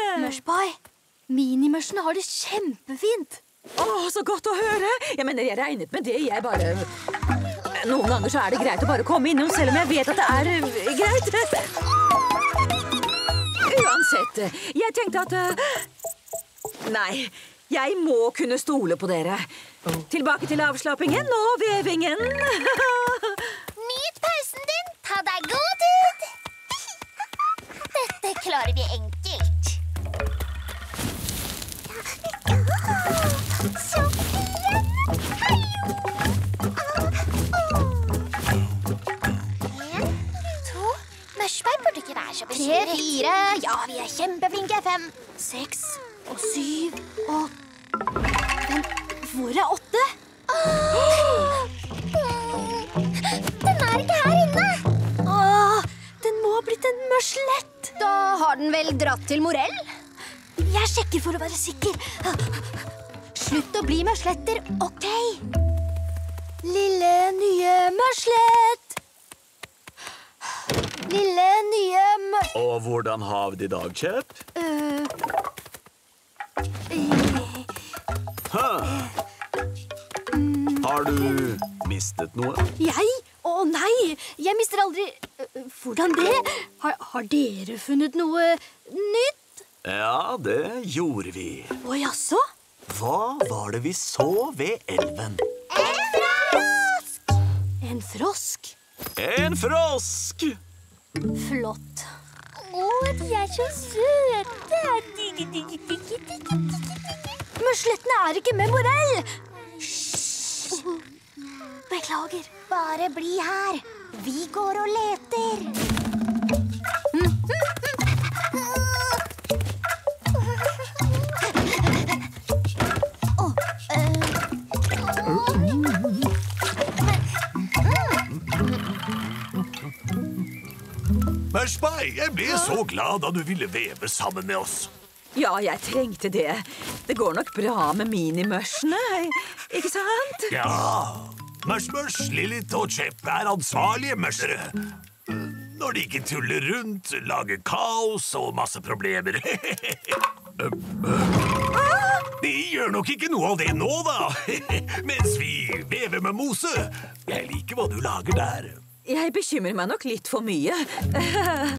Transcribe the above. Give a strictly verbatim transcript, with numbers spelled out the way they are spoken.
Mushboy, minimørsene har det kjempefint. Åh, så godt å høre. Jeg mener, jeg regnet med det, jeg bare... Noen ganger så er det greit å bare komme innom, selv om jeg vet at det er uh, greit. Uansett, jeg tenkte at... Uh... Nei, jeg må kunne stole på dere. Tilbake til avslappingen og vevingen. Nyt pausen din. Ta deg god tid. Dette klarer vi enkelt. Sofie! Hei! En, to... Mushboy burde ikke være så bekymret. Tre, fire. Ja, vi er kjempeflinke. Fem. Seks og syv og... Men hvor er åtte? Den er ikke her inne. Åh, den må ha blitt en mørslett. Da har den vel dratt til Morell? Jeg sjekker for å være sikker. Slutt å bli mørsletter, ok? Lille nye mørslett. Lille nye mør... Og hvordan har vi det i dag, Kjep? Uh, Hæ? Har du mistet noe? jeg? Å nei, jeg mister aldri... Uh, hvordan det? Har, har dere funnet noe nytt? Ja, det gjorde vi. Å jaså? Hva var det vi så ved elven? En frosk? En frosk! Flott. Å, de er så søte. Mørslettene er ikke med Morell. Beklager. Bare bli her. Vi går og leter. Mushboy, jeg ble så glad da du ville veve sammen med oss. Ja, jeg trengte det. Det går nok bra med minimørsene, ikke sant? Ja, Mushmush, Lilith og Kjep er ansvarlige mørsere. Når de ikke tuller rundt, lager kaos og masse problemer. De gjør nok ikke noe av det nå, da. Mens vi vever med mose. Jeg liker hva du lager der. Jeg bekymrer meg nok litt for mye.